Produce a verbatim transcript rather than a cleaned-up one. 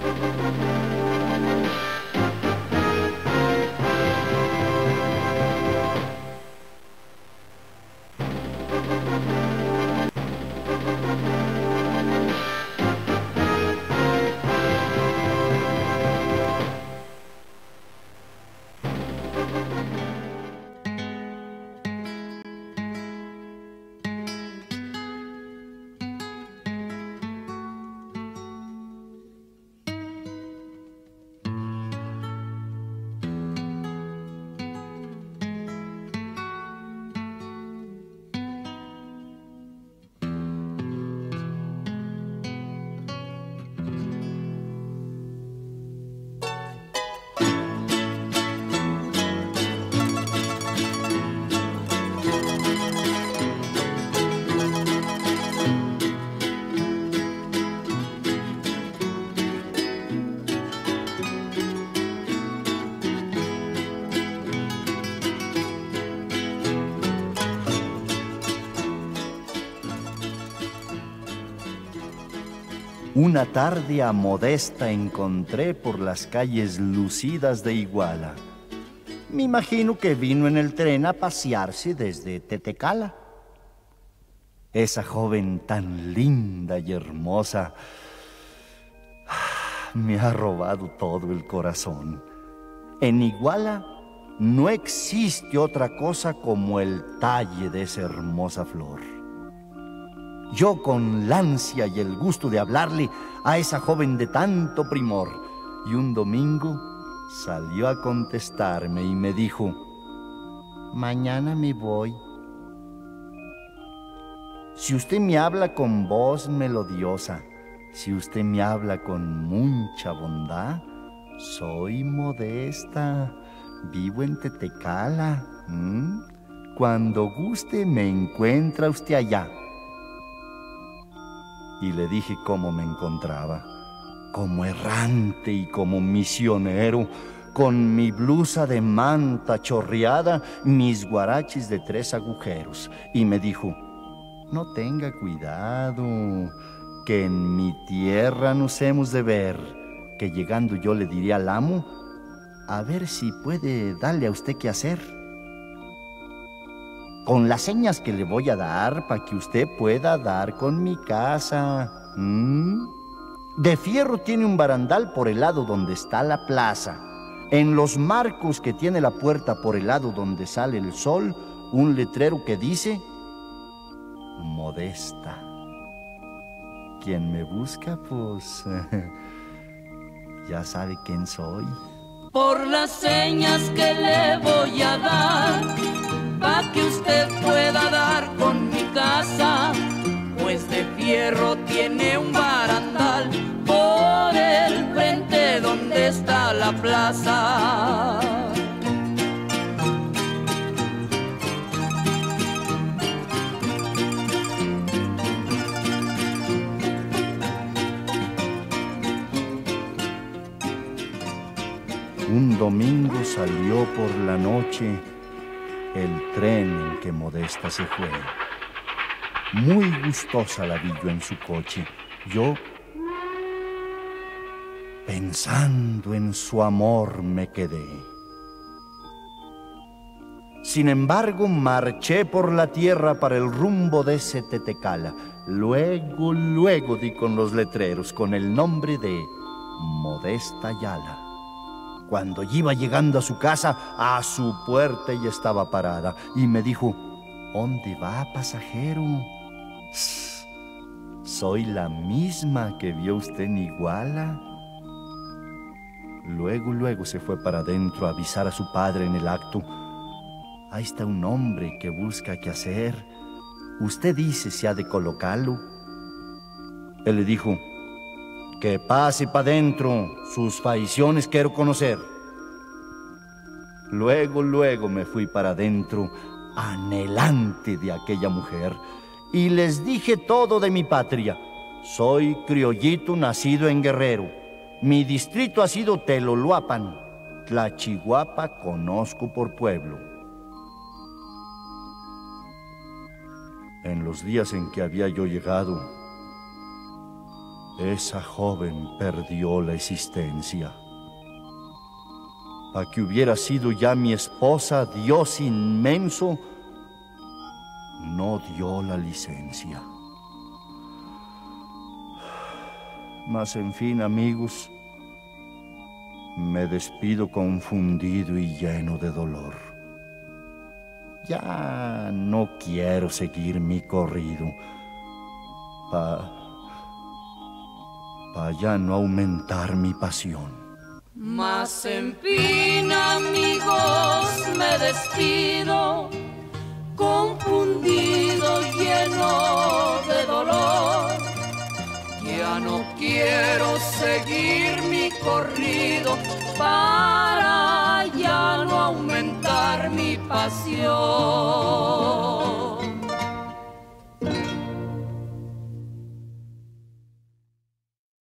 Una tarde a Modesta encontré por las calles lucidas de Iguala. Me imagino que vino en el tren a pasearse desde Tetecala. Esa joven tan linda y hermosa me ha robado todo el corazón. En Iguala no existe otra cosa como el talle de esa hermosa flor. Yo con la ansia y el gusto de hablarle a esa joven de tanto primor, y un domingo salió a contestarme y me dijo: mañana me voy. Si usted me habla con voz melodiosa, si usted me habla con mucha bondad, soy Modesta, vivo en Tetecala. ¿Mm? Cuando guste me encuentra usted allá. Y le dije cómo me encontraba, como errante y como misionero, con mi blusa de manta chorreada, mis guaraches de tres agujeros. Y me dijo: no tenga cuidado, que en mi tierra nos hemos de ver, que llegando yo le diré al amo, a ver si puede darle a usted qué hacer. Con las señas que le voy a dar para que usted pueda dar con mi casa. ¿Mm? De fierro tiene un barandal por el lado donde está la plaza. En los marcos que tiene la puerta por el lado donde sale el sol, un letrero que dice: Modesta. Quien me busca, pues ya sabe quién soy. Por las señas que le voy a dar, pa' que usted pueda dar con mi casa, pues de fierro tiene un barandal por el frente donde está la plaza. Un domingo salió por la noche el tren en que Modesta se fue. Muy gustosa la vi yo en su coche. Yo, pensando en su amor, me quedé. Sin embargo, marché por la tierra para el rumbo de ese Tetecala. Luego, luego di con los letreros con el nombre de Modesta Ayala. Cuando iba llegando a su casa, a su puerta ella estaba parada y me dijo: ¿dónde va, pasajero? Soy la misma que vio usted en Iguala. Luego, luego se fue para adentro a avisar a su padre en el acto. Ahí está un hombre que busca qué hacer. Usted dice si ha de colocarlo. Él le dijo: que pase para adentro, sus faiciones quiero conocer. Luego, luego me fui para adentro, anhelante de aquella mujer, y les dije todo de mi patria. Soy criollito nacido en Guerrero. Mi distrito ha sido Teloluapan. Tlachihuapa conozco por pueblo. En los días en que había yo llegado, esa joven perdió la existencia. Para que hubiera sido ya mi esposa, Dios inmenso no dio la licencia. Mas en fin, amigos, me despido confundido y lleno de dolor. Ya no quiero seguir mi corrido para pa ya no aumentar mi pasión. Mas en fin, amigos, me despido, confundido, lleno de dolor. Ya no quiero seguir mi corrido para ya no aumentar mi pasión.